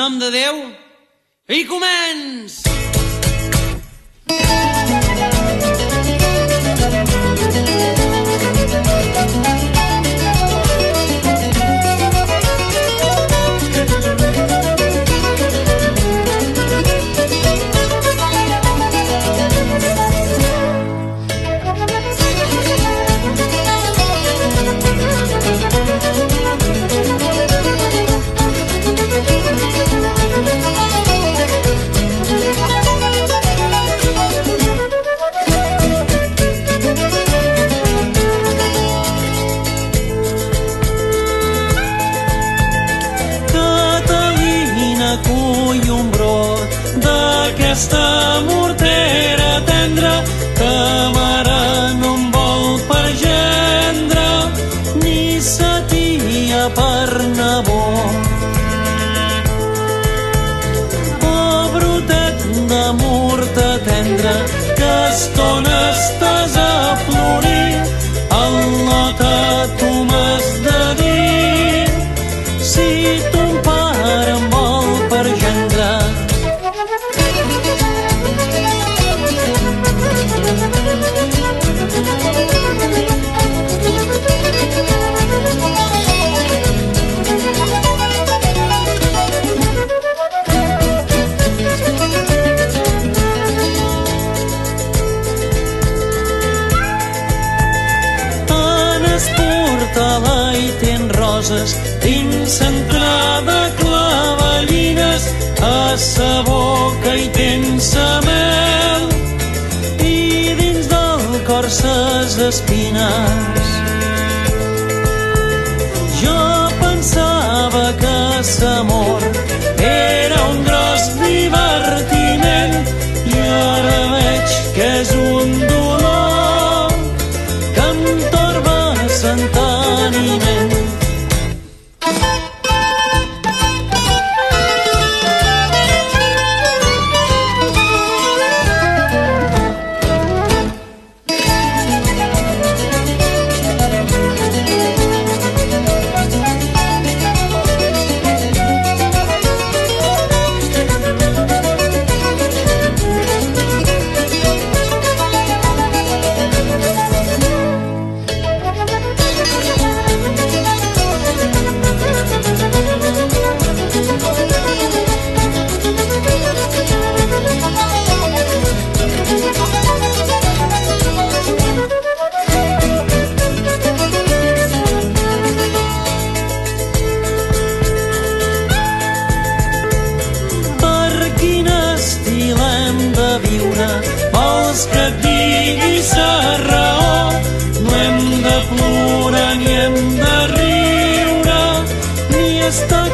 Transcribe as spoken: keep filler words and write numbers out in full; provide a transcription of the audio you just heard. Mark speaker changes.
Speaker 1: nom de Déu, i començ!
Speaker 2: Cull un brot d'aquesta mortera tendra que mare no em vol per gendre ni sa tia per nebot. Oh, brotet de murta tendra que estona estàs a florir, Al·la, tu m'has de dir si ton pare em vol per gendre. En es porta-la i ten roses dins entrada clavellines, a sa boca hi tens sa mel i dins del cor ses espines. Jo pensava que s'amor era un gros divertiment i ara veig que és un dolor que em torba s'enteniment. Vols que et digui sa raó? No hem de plorar ni hem de riure ni estar